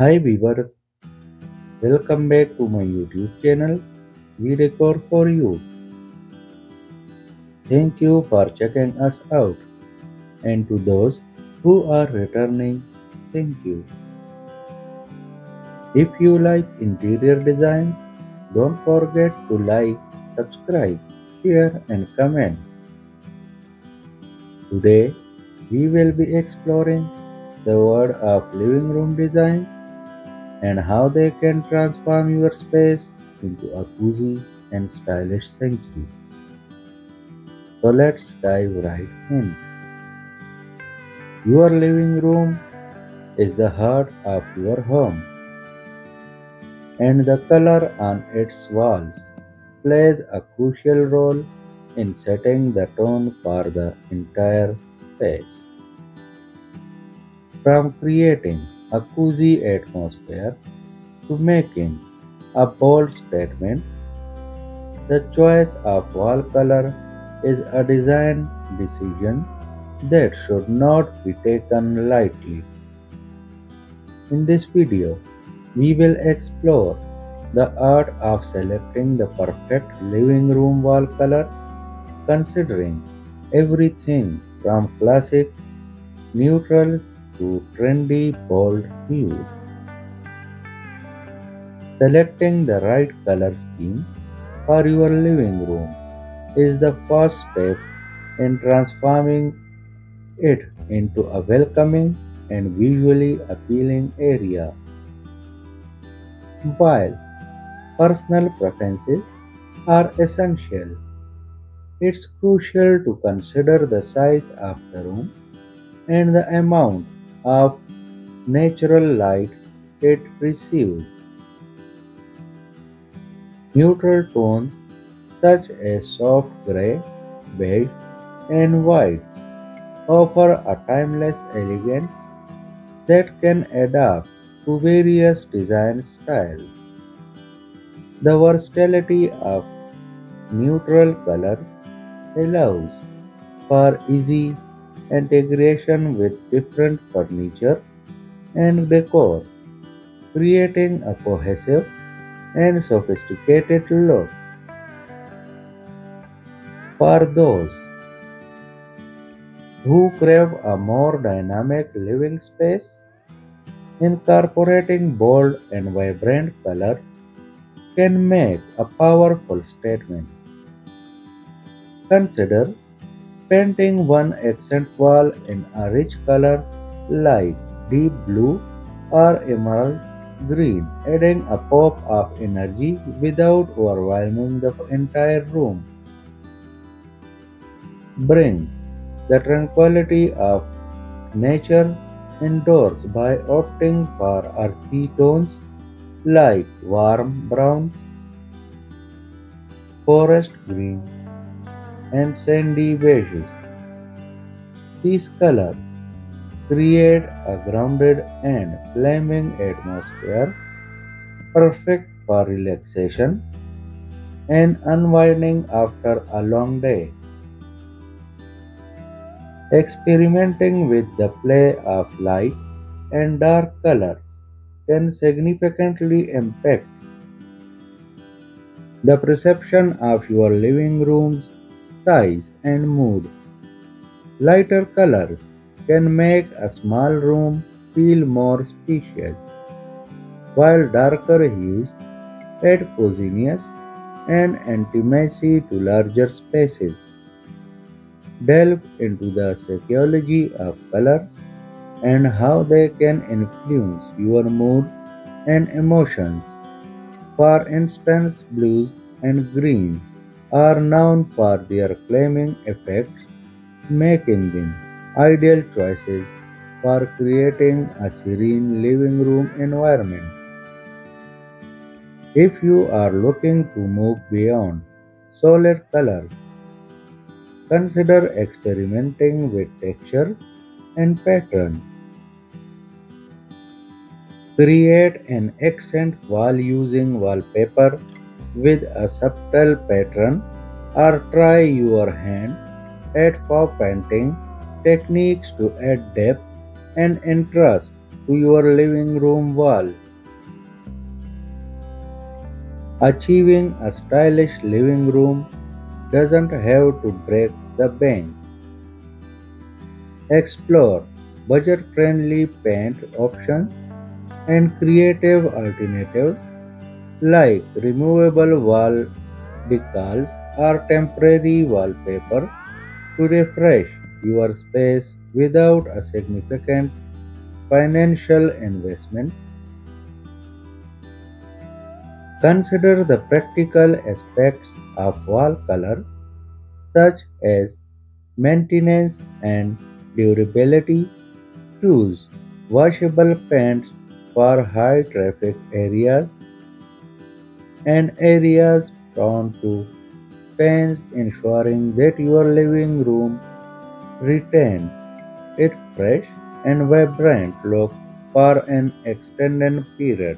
Hi viewers, welcome back to my YouTube channel. We record for you. Thank you for checking us out, and to those who are returning, thank you. If you like interior design, don't forget to like, subscribe, share and comment. Today we will be exploring the world of living room design and how they can transform your space into a cozy and stylish sanctuary. So let's dive right in. Your living room is the heart of your home, and the color on its walls plays a crucial role in setting the tone for the entire space. From creating a cozy atmosphere to making a bold statement, the choice of wall color is a design decision that should not be taken lightly. In this video, we will explore the art of selecting the perfect living room wall color, considering everything from classic neutral to trendy bold hues. Selecting the right color scheme for your living room is the first step in transforming it into a welcoming and visually appealing area. While personal preferences are essential, it's crucial to consider the size of the room and the amount of natural light it receives. Neutral tones such as soft gray, beige, and white offer a timeless elegance that can adapt to various design styles. The versatility of neutral colors allows for easy integration with different furniture and decor, creating a cohesive and sophisticated look. For those who crave a more dynamic living space, incorporating bold and vibrant colors can make a powerful statement. Consider painting one accent wall in a rich color like deep blue or emerald green, adding a pop of energy without overwhelming the entire room. Bring the tranquility of nature indoors by opting for earthy tones like warm browns, forest green, and sandy beiges. These colors create a grounded and calming atmosphere perfect for relaxation and unwinding after a long day. Experimenting with the play of light and dark colors can significantly impact the perception of your living room's size and mood. Lighter colors can make a small room feel more spacious, while darker hues add coziness and intimacy to larger spaces. Delve into the psychology of colors and how they can influence your mood and emotions. For instance, blues and greens are known for their calming effects, making them ideal choices for creating a serene living room environment. If you are looking to move beyond solid colors, consider experimenting with texture and pattern. Create an accent wall using wallpaper with a subtle pattern, or try your hand at pop painting techniques to add depth and interest to your living room wall. Achieving a stylish living room doesn't have to break the bank. Explore budget-friendly paint options and creative alternatives like removable wall decals or temporary wallpaper to refresh your space without a significant financial investment. Consider the practical aspects of wall colors such as maintenance and durability. Choose washable paints for high traffic areas and areas prone to stains, ensuring that your living room retains its fresh and vibrant look for an extended period.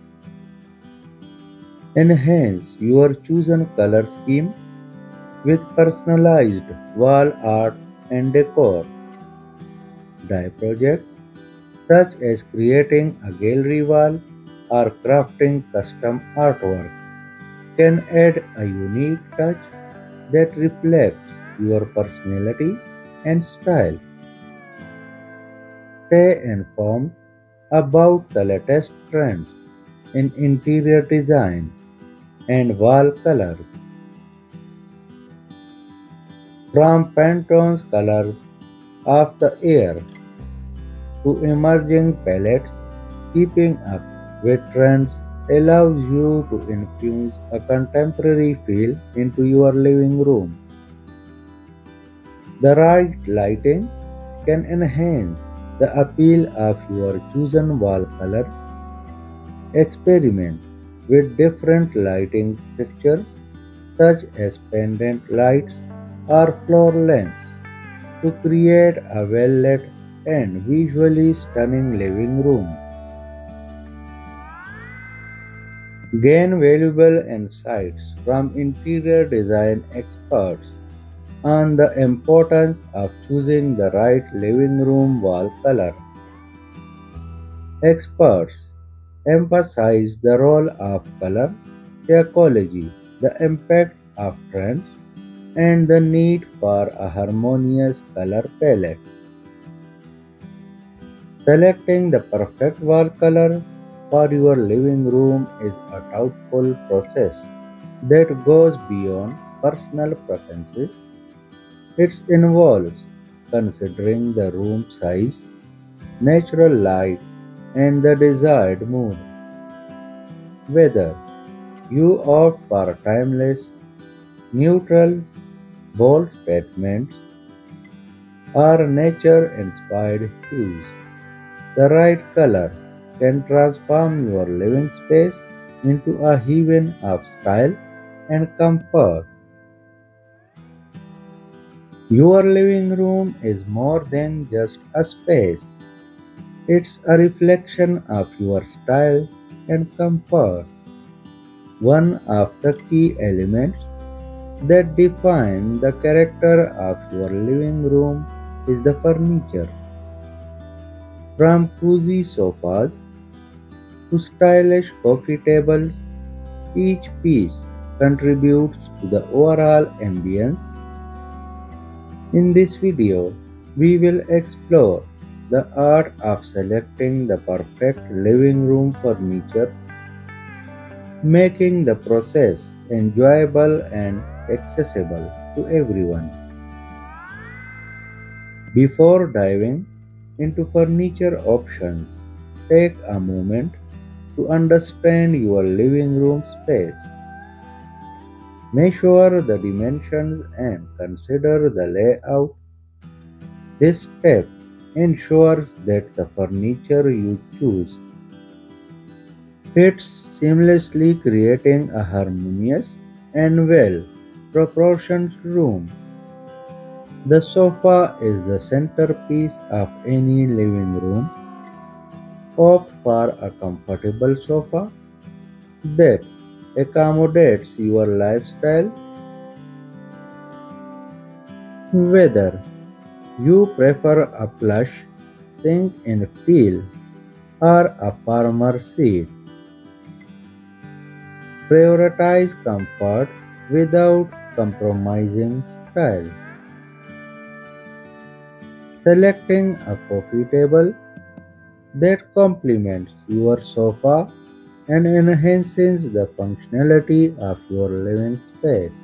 Enhance your chosen color scheme with personalized wall art and decor. Dye projects such as creating a gallery wall or crafting custom artwork can add a unique touch that reflects your personality and style. Stay informed about the latest trends in interior design and wall colors, from Pantone's colors of the air to emerging palettes. Keeping up with trends allows you to infuse a contemporary feel into your living room. The right lighting can enhance the appeal of your chosen wall color. Experiment with different lighting fixtures such as pendant lights or floor lamps to create a well-lit and visually stunning living room. Gain valuable insights from interior design experts on the importance of choosing the right living room wall color. Experts emphasize the role of color ecology, the impact of trends, and the need for a harmonious color palette. Selecting the perfect wall color for your living room is a thoughtful process that goes beyond personal preferences. It involves considering the room size, natural light, and the desired mood. Whether you opt for timeless, neutral, bold statements, or nature-inspired hues, the right color can transform your living space into a haven of style and comfort. Your living room is more than just a space. It's a reflection of your style and comfort. One of the key elements that define the character of your living room is the furniture. From cozy sofas to stylish coffee tables, each piece contributes to the overall ambience. In this video, we will explore the art of selecting the perfect living room furniture, making the process enjoyable and accessible to everyone. Before diving into furniture options, take a moment to understand your living room space. Measure the dimensions and consider the layout. This step ensures that the furniture you choose fits seamlessly, creating a harmonious and well-proportioned room. The sofa is the centerpiece of any living room. Opt for a comfortable sofa that accommodates your lifestyle. Whether you prefer a plush sink in feel or a firmer seat. Prioritize comfort without compromising style. Selecting a coffee table that complements your sofa and enhances the functionality of your living space.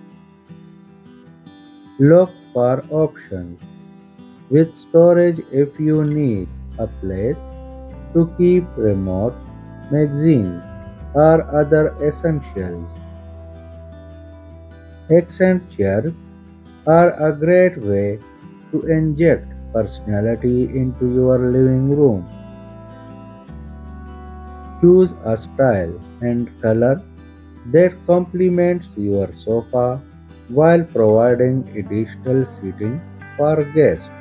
Look for options with storage if you need a place to keep remote, magazines, or other essentials. Accent chairs are a great way to inject personality into your living room. Choose a style and color that complements your sofa while providing additional seating for guests.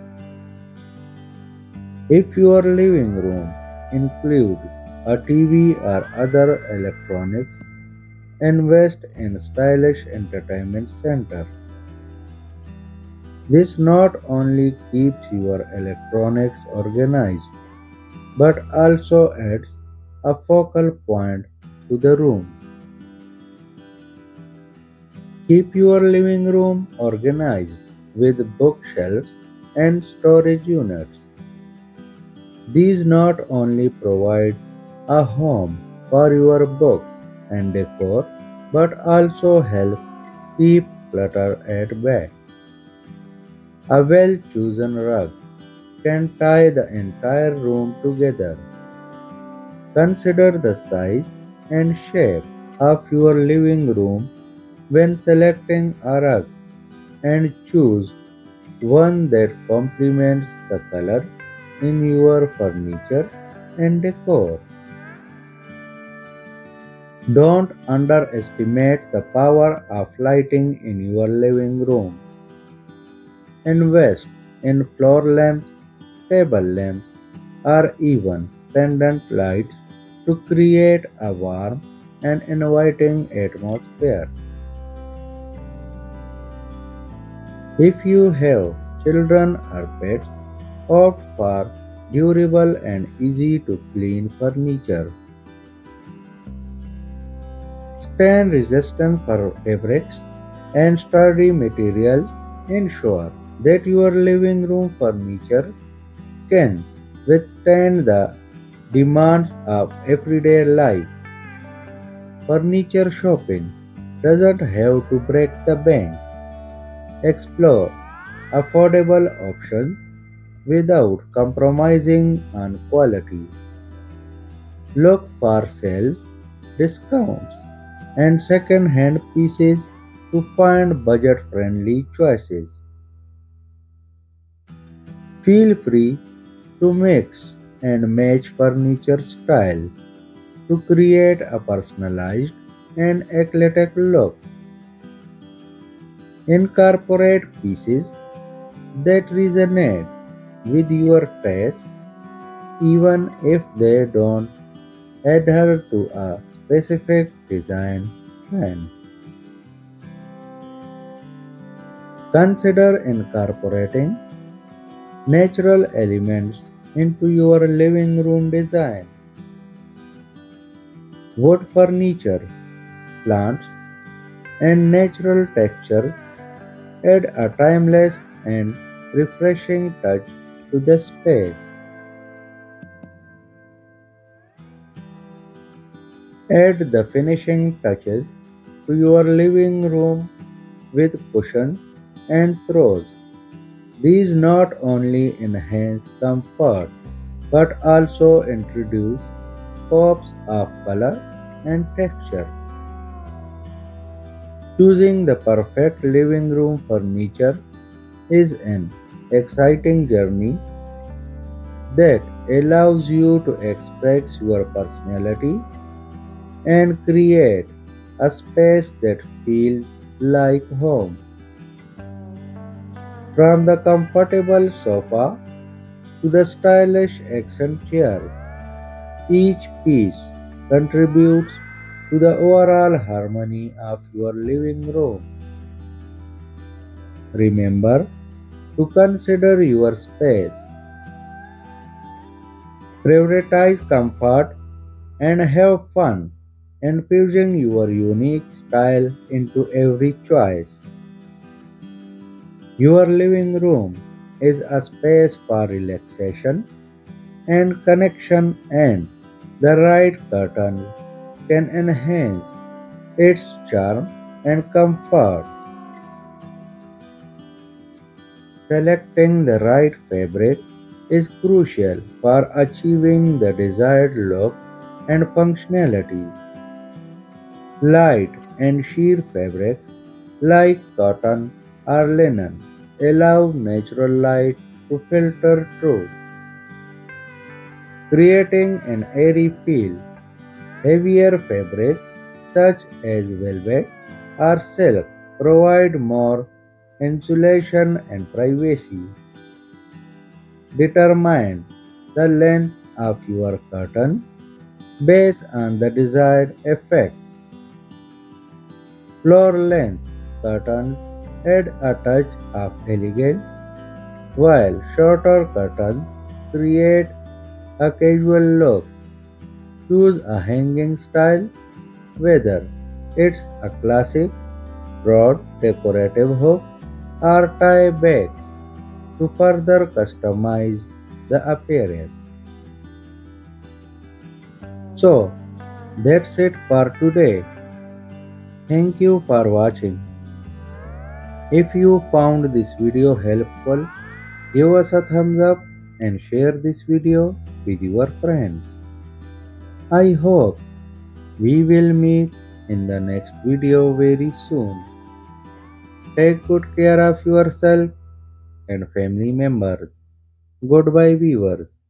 If your living room includes a TV or other electronics, invest in stylish entertainment center. This not only keeps your electronics organized but also adds a focal point to the room. Keep your living room organized with bookshelves and storage units. These not only provide a home for your books and decor but also help keep clutter at bay. A well chosen rug can tie the entire room together. Consider the size and shape of your living room when selecting a rug and choose one that complements the color in your furniture and decor. Don't underestimate the power of lighting in your living room. Invest in floor lamps, table lamps, or even pendant lights to create a warm and inviting atmosphere. If you have children or pets, opt for durable and easy to clean furniture. Stain resistant fabrics and sturdy materials ensure that your living room furniture can withstand the demands of everyday life. Furniture shopping doesn't have to break the bank. Explore affordable options without compromising on quality. Look for sales, discounts, and second-hand pieces to find budget-friendly choices. Feel free to mix and match furniture style to create a personalized and eclectic look. Incorporate pieces that resonate with your taste even if they don't adhere to a specific design trend. Consider incorporating natural elements into your living room design. Wood furniture, plants, and natural textures add a timeless and refreshing touch to the space. Add the finishing touches to your living room with cushions and throws. These not only enhance comfort but also introduce pops of color and texture. Choosing the perfect living room furniture is an exciting journey that allows you to express your personality and create a space that feels like home. From the comfortable sofa to the stylish accent chairs, each piece contributes to the overall harmony of your living room. Remember to consider your space Prioritize comfort and have fun, infusing your unique style into every choice. Your living room is a space for relaxation and connection, and the right curtain can enhance its charm and comfort. Selecting the right fabric is crucial for achieving the desired look and functionality. Light and sheer fabrics like cotton or linen allow natural light to filter through, creating an airy feel. Heavier fabrics such as velvet or silk provide more insulation and privacy. Determine the length of your curtain based on the desired effect. Floor length curtains add a touch of elegance, while shorter curtains create a casual look. Choose a hanging style, whether it's a classic, broad decorative hook or tie back to further customize the appearance. So, that's it for today. Thank you for watching. If you found this video helpful, give us a thumbs up and share this video with your friends. I hope we will meet in the next video very soon. Take good care of yourself and family members. Goodbye, viewers.